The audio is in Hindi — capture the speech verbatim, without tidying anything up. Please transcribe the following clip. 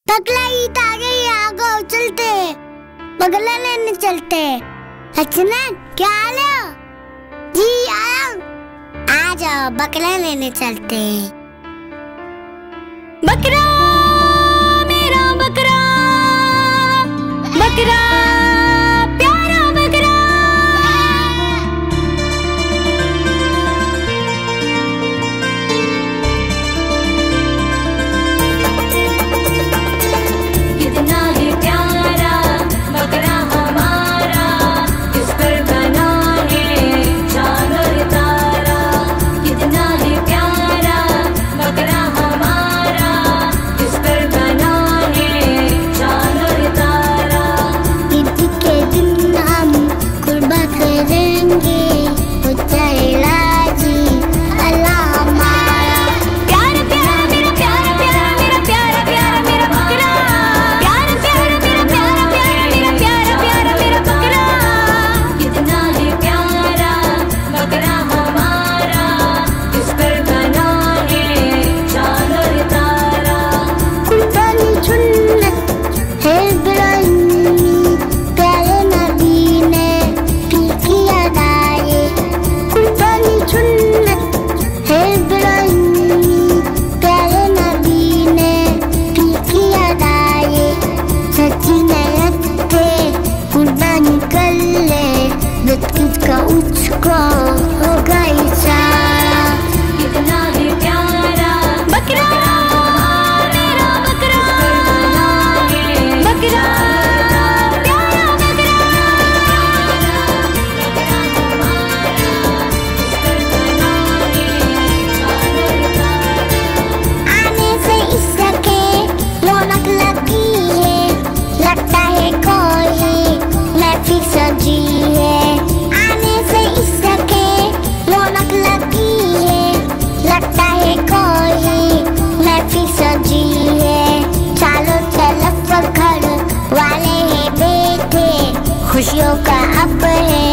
बगला ईद आ गई, आगो चलते बगला लेने चलते। अच्छा क्या हाल है? जी आया, आ जाओ बकरा लेने चलते। बकरा मेरा बकरा, बकरा प्यारा बकरा। कितना ही प्यारा बकरा हमारा, इस पर बना है चांद और तारा। कितना ही प्यारा बकरा हमारा, इस पर बना है चांद और तारा। ईद के दिन हम कुर्बान करेंगे, वो चला जी अल्लाह हमारा। प्यारा प्यारा मेरा प्यारा प्यारा मेरा प्यारा प्यारा मेरा बकरा। प्यारा प्यारा मेरा प्यारा प्यारा मेरा प्यारा प्यारा मेरा बकरा। कितना ही प्यारा बकरा हमारा, इस पर बना है चांद और तारा। कुर्बानी सुन्नत है इब्राहिमी, प्यारे नबी ने की किया दाए। कुर्बानी सुन्नत है इब्राहिमी, प्यारे नबी ने की किया दाए। सच्ची नियत से कुर्बानी कर ले, बत्तीस का उसको होगा इशारा। कितना ही प्यारा बकरा मेरा बकरा, बकरा प्यारा बकरा। आने से इसके रौनक लगती है, लगता है कोई महफिल सजी है। आने से इसके रौनक लगती है, लगता है कोई महफिल सजी है। चारों तरफ घर वाले हैं बैठे, खुशियों का अब है